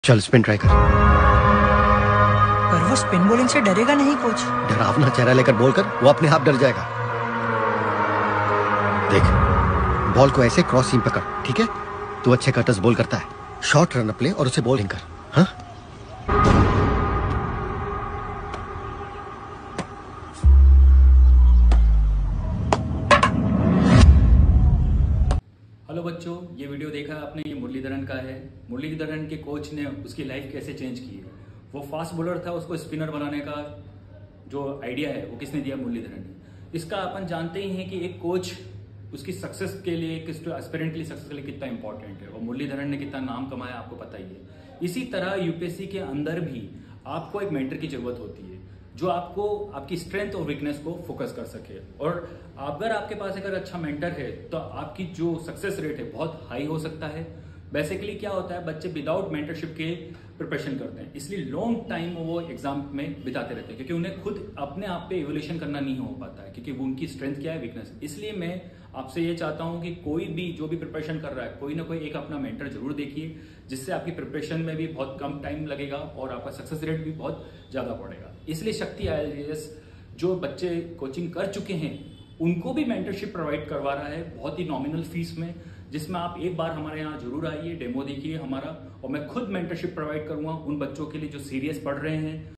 चल spin try कर। पर वो स्पिन बॉलिंग से डरेगा नहीं कोच? डरावना चेहरा लेकर बोल कर वो अपने आप डर जाएगा। देख, बॉल को ऐसे क्रॉस सीम पकड़, ठीक है? तू अच्छे कटर्स बॉल करता है, शॉर्ट रन अप ले और उसे बॉलिंग कर। हाँ? हेलो बच्चों, ये वीडियो देखा आपने, ये मुरलीधरन का है। मुरलीधरन के कोच ने उसकी लाइफ कैसे चेंज की है। वो फास्ट बॉलर था, उसको स्पिनर बनाने का जो आइडिया है वो किसने दिया? मुरलीधरन ने। इसका अपन जानते ही हैं कि एक कोच उसकी सक्सेस के लिए, एस्पिरेंटली सक्सेस के लिए कितना इंपॉर्टेंट है, और मुरलीधरन ने कितना नाम कमाया आपको पता ही है। इसी तरह यूपीएससी के अंदर भी आपको एक मेंटर की जरूरत होती है जो आपको आपकी स्ट्रेंथ और वीकनेस को फोकस कर सके। और अगर आपके पास अगर अच्छा मेंटर है तो आपकी जो सक्सेस रेट है बहुत हाई हो सकता है। बेसिकली क्या होता है, बच्चे विदाउट मेंटरशिप के प्रिपरेशन करते हैं, इसलिए लॉन्ग टाइम वो एग्जाम में बिताते रहते हैं क्योंकि उन्हें खुद अपने आप पे इवोल्यूशन करना नहीं हो पाता है, क्योंकि वो उनकी स्ट्रेंथ क्या है, वीकनेस। इसलिए मैं आपसे ये चाहता हूं कि कोई भी जो भी प्रिपरेशन कर रहा है, कोई ना कोई एक अपना मेंटर जरूर देखिए, जिससे आपकी प्रिपरेशन में भी बहुत कम टाइम लगेगा और आपका सक्सेस रेट भी बहुत ज्यादा बढ़ेगा। इसलिए शक्ति IAS जो बच्चे कोचिंग कर चुके हैं उनको भी मेंटरशिप प्रोवाइड करवा रहा है बहुत ही नॉमिनल फीस में, जिसमें आप एक बार हमारे यहाँ जरूर आइए, डेमो देखिए हमारा, और मैं खुद मेंटरशिप प्रोवाइड करूंगा उन बच्चों के लिए जो सीरियस पढ़ रहे हैं।